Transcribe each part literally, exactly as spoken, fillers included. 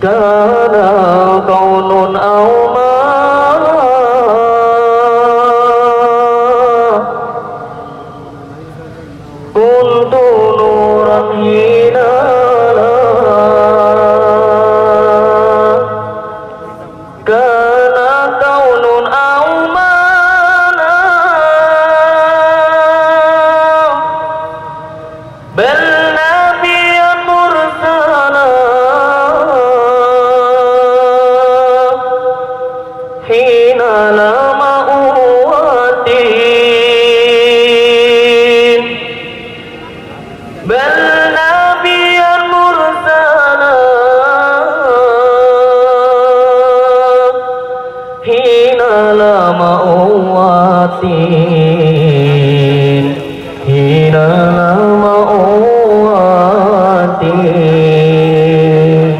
kana kaunun auma kuntu nuran hinala kana kaunun aumana bel nabiyan mursala hina lama uwatin bel nabiyan mursala hina lama uwatin hina lama uwatin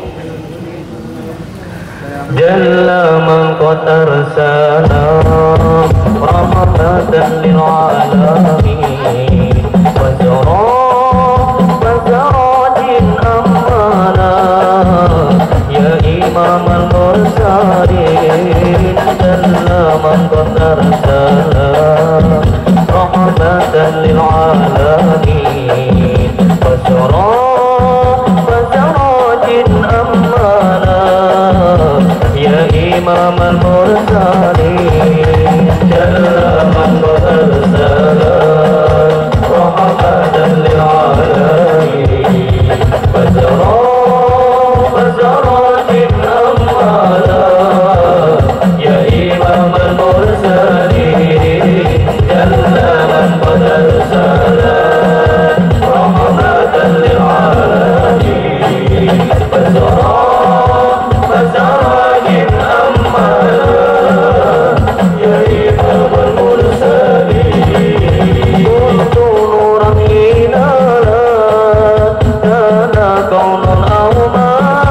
jalla man qad arsala rahmatan lil alamin wazara wazarajin amana ya imam al mursalin jalla man qad arsala rahmatan lil alamin wazara wazarajin amana ya imam al mursalin jalla man qad arsala rahmatan lil alamin wazara wazarajin amana ya imam al mursalin jalla man qad arsala rahmatan lil alamin wazara wazarajin amana ya imam al mursalin kuntu nuran hinala kana kaunun auma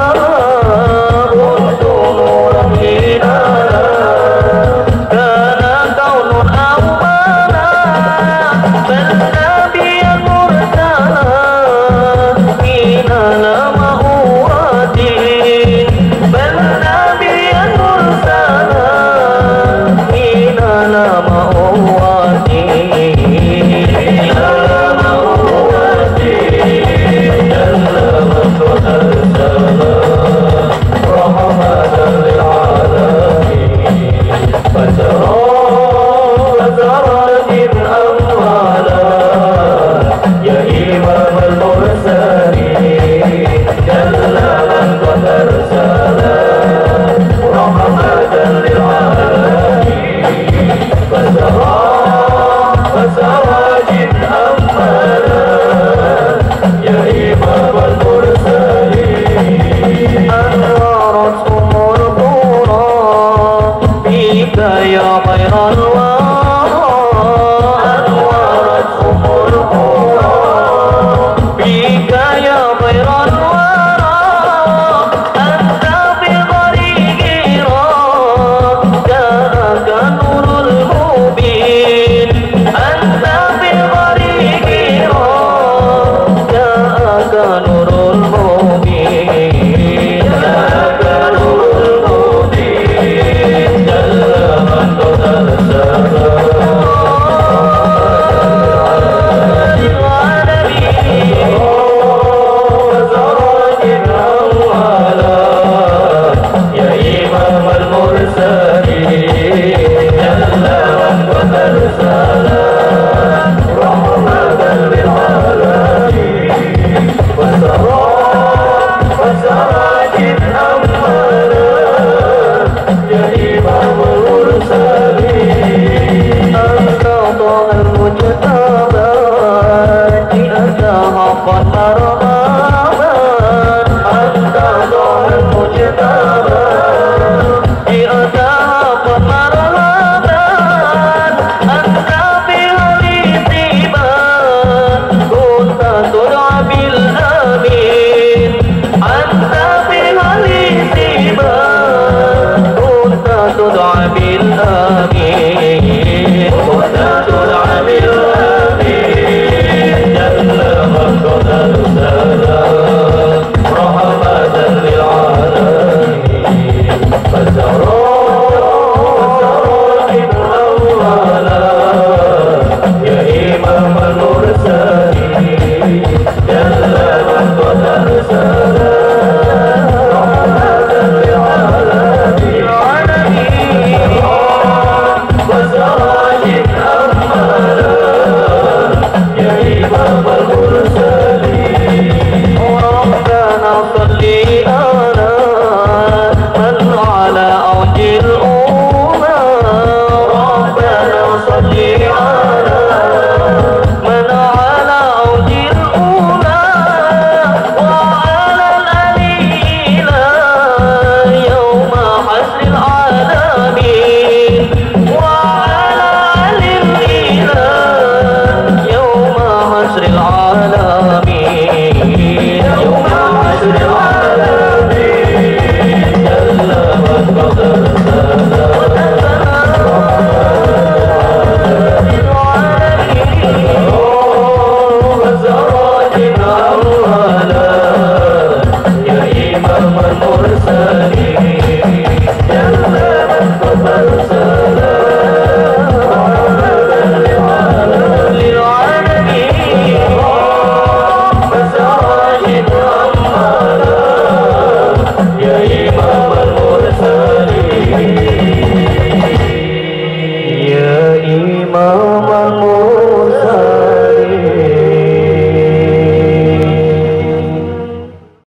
kuntu nuran hinala kana kaunun aumana bel nabiyan mursala hina lama uwatin bel nabiyan mursala hina lama uwatin hina lama uwatin jalla man qad arsala rahmatan lil alamin wazara wazarajin amwala ya imam al mursalin jalla man qad arsala rahmatan lil alamin wazara wazarajin amwala ya imam al mursalin anwarat umur qura bika ya khairal wara anwarat umur qura bika ya khairal wara anta bi tariqira ja'aka nurul mubin anta bi tariqira ja'aka nurul mubin ja'aka nurul mubin jalla man qad arsala wazarajin amwala ya imam al mursalin jalla man qad arsala rahmatan lil alamin wazara wazarajin amwala ya imam al mursalin anta al mujtaba anta haqqan